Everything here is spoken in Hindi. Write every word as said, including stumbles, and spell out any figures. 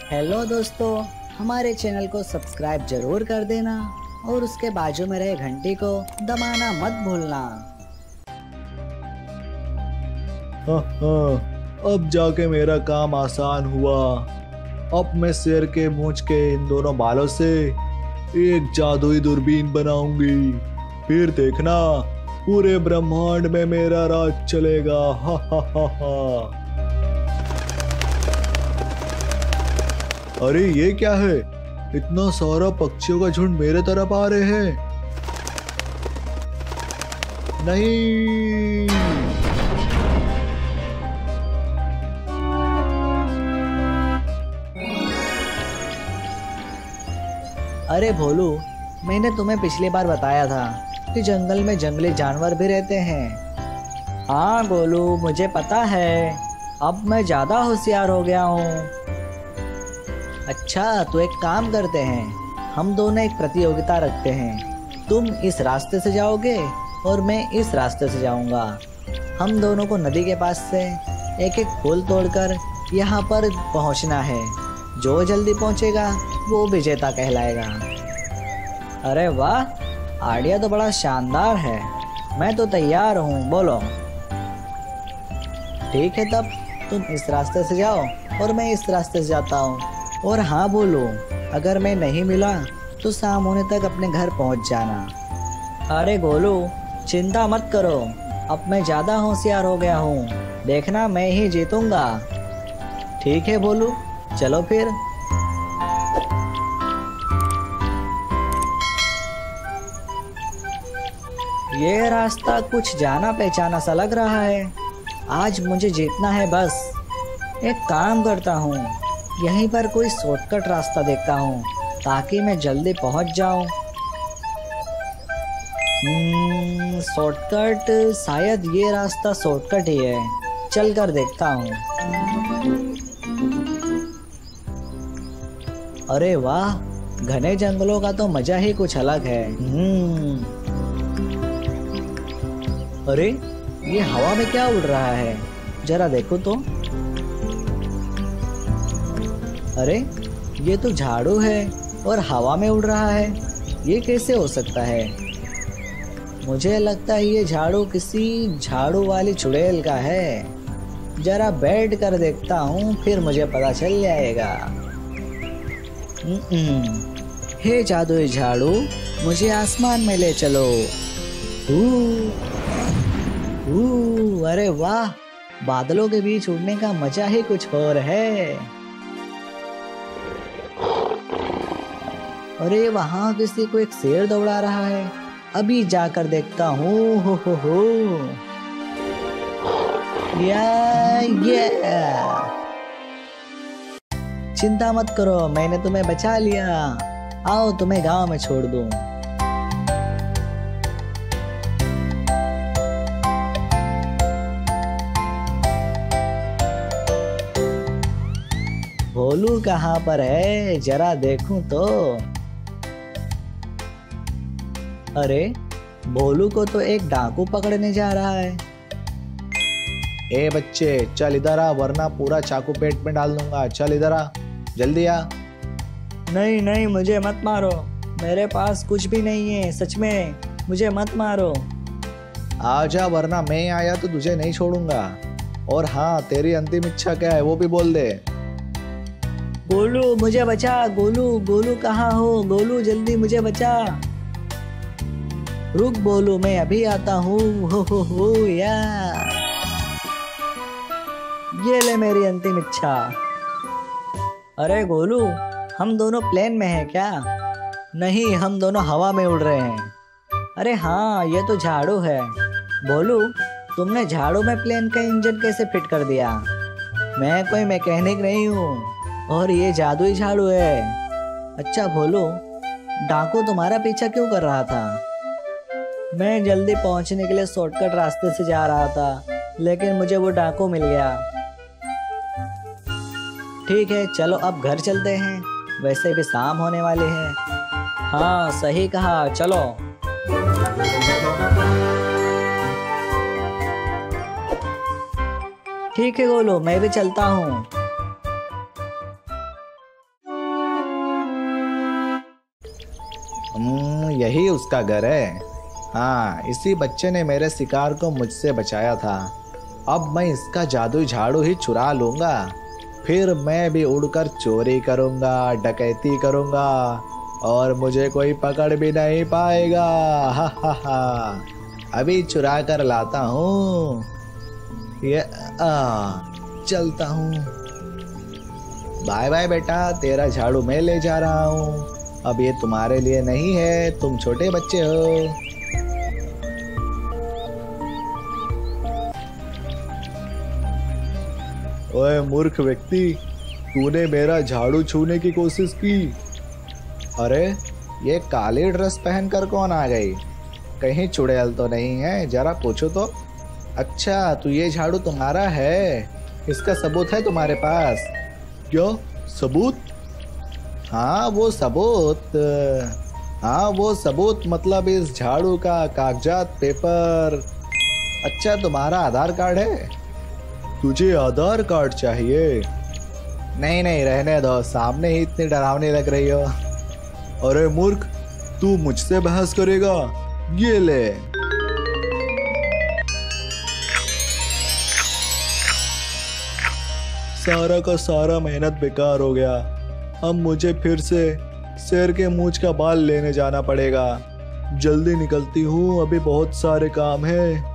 हेलो दोस्तों, हमारे चैनल को सब्सक्राइब जरूर कर देना और उसके बाजू में रहे घंटी को दबाना मत भूलना। हाँ हाँ, अब जाके मेरा काम आसान हुआ। अब मैं शेर के मूंछ के इन दोनों बालों से एक जादुई दूरबीन बनाऊंगी। फिर देखना, पूरे ब्रह्मांड में मेरा राज चलेगा। हा हा हा हा। अरे ये क्या है? इतना सारा पक्षियों का झुंड मेरे तरफ आ रहे हैं। नहीं, अरे भोलू, मैंने तुम्हें पिछली बार बताया था कि जंगल में जंगली जानवर भी रहते हैं। हाँ गोलू, मुझे पता है। अब मैं ज्यादा होशियार हो गया हूँ। अच्छा, तो एक काम करते हैं, हम दोनों एक प्रतियोगिता रखते हैं। तुम इस रास्ते से जाओगे और मैं इस रास्ते से जाऊंगा। हम दोनों को नदी के पास से एक एक फूल तोड़कर यहाँ पर पहुँचना है। जो जल्दी पहुँचेगा वो विजेता कहलाएगा। अरे वाह, आइडिया तो बड़ा शानदार है। मैं तो तैयार हूँ, बोलो। ठीक है, तब तुम इस रास्ते से जाओ और मैं इस रास्ते से जाता हूँ। और हाँ बोलो, अगर मैं नहीं मिला तो शाम होने तक अपने घर पहुँच जाना। अरे गोलू, चिंता मत करो, अब मैं ज़्यादा होशियार हो गया हूँ। देखना, मैं ही जीतूंगा। ठीक है बोलू, चलो फिर। ये रास्ता कुछ जाना पहचाना सा लग रहा है। आज मुझे जीतना है बस। एक काम करता हूँ, यहीं पर कोई शॉर्टकट रास्ता देखता हूँ ताकि मैं जल्दी पहुँच जाऊँ। हम्म, शॉर्टकट, शायद ये रास्ता शॉर्टकट ही है। चल कर देखता हूँ। अरे वाह, घने जंगलों का तो मजा ही कुछ अलग है। हम्म, अरे ये हवा में क्या उड़ रहा है? जरा देखो तो। अरे ये तो झाड़ू है और हवा में उड़ रहा है। ये कैसे हो सकता है? मुझे लगता है ये झाड़ू किसी झाड़ू वाली चुड़ैल का है। जरा बैठ कर देखता हूँ, फिर मुझे पता चल जाएगा। हे जादुई झाड़ू, मुझे आसमान में ले चलो। ऊ, अरे वाह, बादलों के बीच उड़ने का मजा ही कुछ और है। अरे वहां किसी को एक शेर दौड़ा रहा है। अभी जाकर देखता हूँ। हो हो हो या, या। चिंता मत करो, मैंने तुम्हें बचा लिया। आओ, तुम्हें गांव में छोड़ दूं। भोलू कहाँ पर है? जरा देखूं तो। अरे भोलू को तो एक डाकू पकड़ने जा रहा है। ए बच्चे, चल इधर आ, वरना पूरा चाकू पेट में डाल दूंगा। चल इधर आ, जल्दी आ। नहीं नहीं, मुझे मत मारो। मेरे पास कुछ भी नहीं है, सच में। मुझे मत मारो। आजा, वरना मैं आया तो तुझे नहीं छोड़ूंगा। और हाँ, तेरी अंतिम इच्छा क्या है वो भी बोल दे। गोलू, मुझे बचा। गोलू, गोलू कहाँ हो? गोलू, जल्दी मुझे बचा। रुक बोलू, मैं अभी आता हूँ। हो हो हो या। ये ले मेरी अंतिम इच्छा। अरे गोलू, हम दोनों प्लेन में हैं क्या? नहीं, हम दोनों हवा में उड़ रहे हैं। अरे हाँ, ये तो झाड़ू है। बोलू, तुमने झाड़ू में प्लेन का इंजन कैसे फिट कर दिया? मैं कोई मैकेनिक नहीं हूँ, और ये जादुई झाड़ू है। अच्छा भोलू, डाकू तुम्हारा पीछा क्यों कर रहा था? मैं जल्दी पहुंचने के लिए शॉर्टकट रास्ते से जा रहा था, लेकिन मुझे वो डाकू मिल गया। ठीक है, चलो अब घर चलते हैं। वैसे भी शाम होने वाली है। हाँ, सही कहा, चलो। ठीक है गोलू, मैं भी चलता हूँ। हम्म, यही उसका घर है। हाँ, इसी बच्चे ने मेरे शिकार को मुझसे बचाया था। अब मैं इसका जादुई झाड़ू ही चुरा लूंगा, फिर मैं भी उड़कर चोरी करूंगा, डकैती करूंगा और मुझे कोई पकड़ भी नहीं पाएगा। हा हा हा। अभी चुरा कर लाता हूँ। ये आ, चलता हूँ। बाय बाय बेटा, तेरा झाड़ू मैं ले जा रहा हूँ। अब ये तुम्हारे लिए नहीं है, तुम छोटे बच्चे हो। ओए मूर्ख व्यक्ति, तूने मेरा झाड़ू छूने की कोशिश की। अरे, ये काली ड्रेस पहनकर कौन आ गई? कहीं चुड़ैल तो नहीं है? जरा पूछो तो। अच्छा, तो ये झाड़ू तुम्हारा है? इसका सबूत है तुम्हारे पास? क्या सबूत? हाँ वो सबूत। हाँ वो सबूत मतलब इस झाड़ू का कागजात, पेपर। अच्छा, तुम्हारा आधार कार्ड है? तुझे आधार कार्ड चाहिए? नहीं नहीं, रहने दो, सामने ही इतनी डरावनी लग रही हो। अरे मूर्ख, तू मुझसे बहस करेगा? ये ले। सारा का सारा मेहनत बेकार हो गया। अब मुझे फिर से शेर के मूंछ का बाल लेने जाना पड़ेगा। जल्दी निकलती हूँ, अभी बहुत सारे काम है।